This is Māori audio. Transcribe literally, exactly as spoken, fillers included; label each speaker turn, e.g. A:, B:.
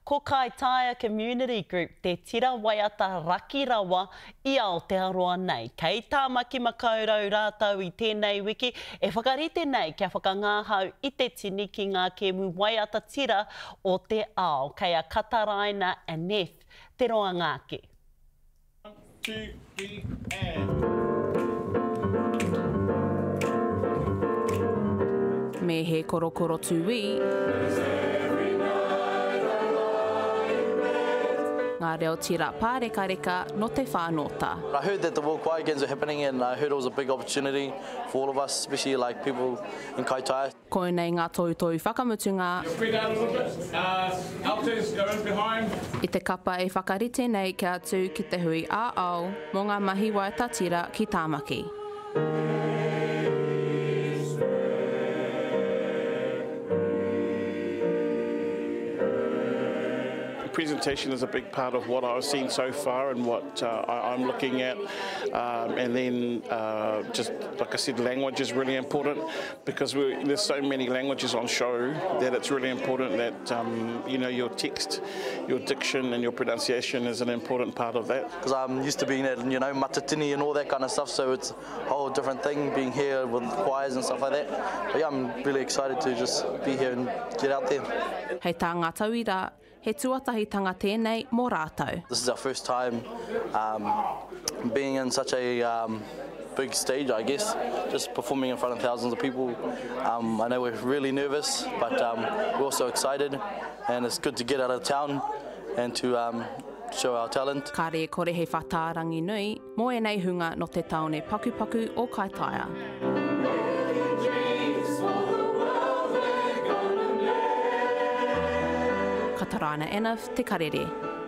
A: Ko Kaitaia Community Group te tira waiata raki rawa i Aotearoa nei. Kei tā maki makaurau rātau i tēnei wiki, e whakarite nei kia whakangāhau i te tini ki ngā kēmu waiata tira o te ao. Kei a Kataraina Anneff, te roa ngāke.
B: One, two, three, and...
C: Me he korokoro tui, ngā reo tira pārekareka no te whānota.
D: I heard that the World Choir Games are happening and I heard it was a big opportunity for all of us, especially like people in Kaitaia.
C: Ko nei ngā toitoi whakamutunga.
B: Spread out a little bit. Uh, Alters go in behind.
C: I te kapa e whakarite nei kia atu ki te hui ā-ao mō ngā mahi waiata tira ki tāmaki.
E: Presentation is a big part of what I've seen so far and what uh, I, I'm looking at, um, and then uh, just like I said, language is really important because we, there's so many languages on show that it's really important that um, you know, your text, your diction and your pronunciation is an important part of that.
D: Because I'm used to being at, you know, matatini and all that kind of stuff, so it's a whole different thing being here with choirs and stuff like that. But yeah, I'm really excited to just be here and get out there.
C: Hei tā ngā tauira, he tuatahitanga tēnei mō rātou.
D: This is our first time um, being in such a um, big stage, I guess, just performing in front of thousands of people. Um, I know we're really nervous, but um, we're also excited, and it's good to get out of town and to um, show our talent.
C: Ka re kore he whatārangi nui, mō e nei hunga no te taone pakupaku o Kaitaia. Kataraina Anneff, te karere.